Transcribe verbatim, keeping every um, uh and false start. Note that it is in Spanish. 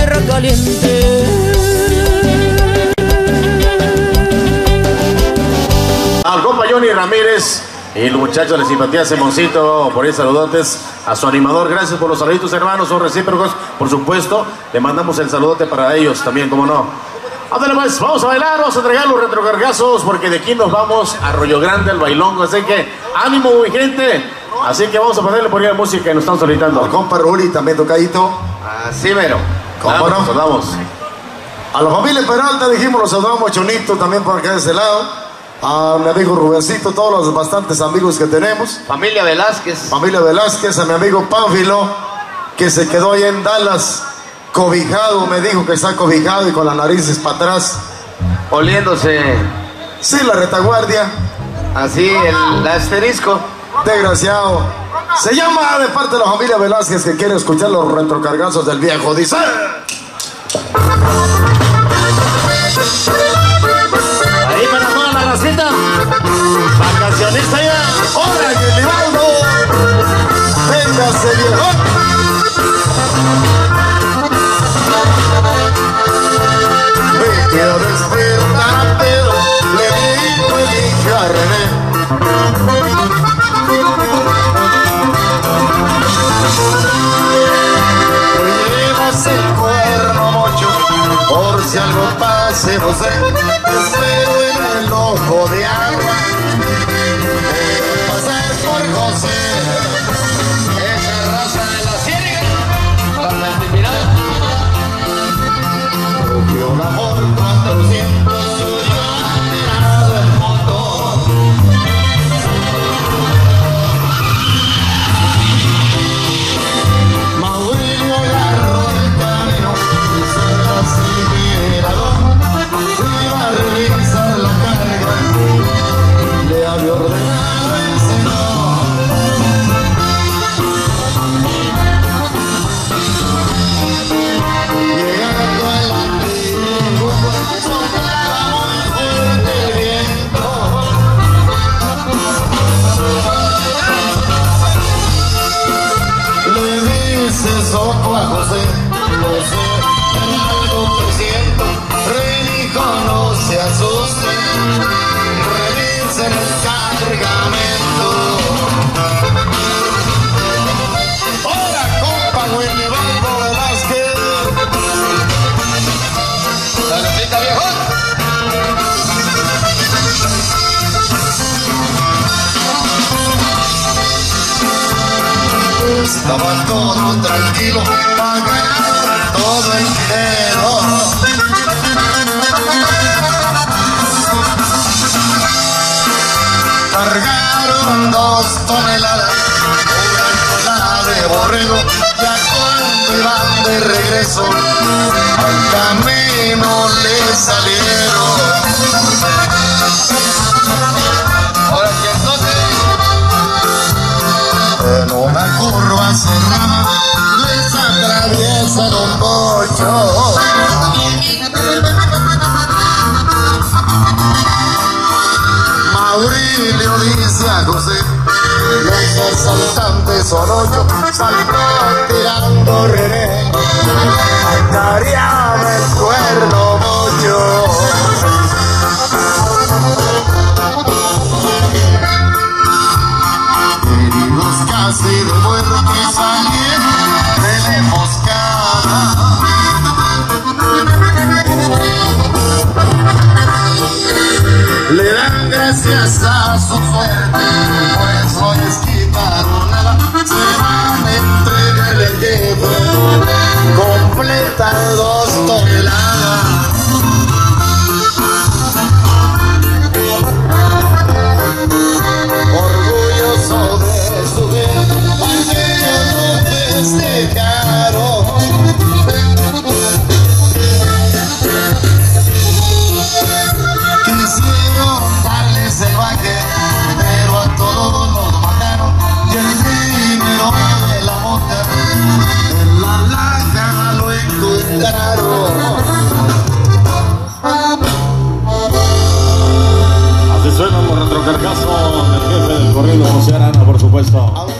tierra caliente. Al compa Johnny Ramírez y los muchachos de Simpatía Simoncito, por ahí saludotes a su animador. Gracias por los saluditos, hermanos, son recíprocos, por supuesto. Le mandamos el saludote para ellos también, como no. Ándale pues, vamos a bailar, vamos a entregar los retrocargazos, porque de aquí nos vamos a Arroyo Grande, al bailongo. Así que, ánimo, mi gente. Así que vamos a ponerle por ahí la música que nos están solicitando. Al compa Ruli también tocadito. Así mero. ¿Cómo no? Saludamos. A la familia Peralta dijimos, los saludamos, Chonito también por acá de ese lado. A mi amigo Rubencito, todos los bastantes amigos que tenemos. Familia Velázquez. Familia Velázquez, a mi amigo Pánfilo, que se quedó ahí en Dallas, cobijado, me dijo que está cobijado y con las narices para atrás. Oliéndose. Sí, la retaguardia. Así, el asterisco. Desgraciado. Se llama de parte de la familia Velázquez, que quiere escuchar los retrocargazos del viejo. Dice... Ahí para toda la racita. Vacacionista ya. ¡Hola, Guilibaldo! ¡Véngase, viejo! Vete a despertar, pero le digo el dije a René. Llevas el cuerno mocho, por si algo pase, no sé. Espero en el ojo de agua. Debe pasar por José. Esa raza de la ciénaga. Para la intimidad. Cogió la Ford cuatrocientos, subió tirado el motor. Mauricio agarró el camino y se la siguieron. Iba a revisar la carga, le había ordenado el Señor. Llegando a la tribu, soplaba muy fuerte el viento. Le dice Soco a José, José, algo que siento. Renico, no se asuste, revisen el cargamento. Hola, compa Guilibaldo Velázquez. Saludita, viejo. Estaba todo tranquilo, pagaron todo el dinero. Cargaron dos toneladas, una tonelada de borrego. Ya cuando iban de regreso, al camino le salieron. Ahora que entonces. En una curva cerrada les atraviesa Don Pocho. Maurilio dice a José, los asaltantes son ocho, saldrá tirando René. Acareame el cuerno mocho. Heridos casi de muerte salieron de la emboscada. Le dan gracias a su suerte, pues no les quitaron nada. Se van a entregar el jefe, completan dos toneladas. Orgulloso de su bien, aquellos no festejaron. Quisieron darles el baje, pero a todos los mataron. Y el dinero de la mota en la laja lo encontraron. Así suenan los retrocargazos del jefe del corrido, José Arana, por supuesto.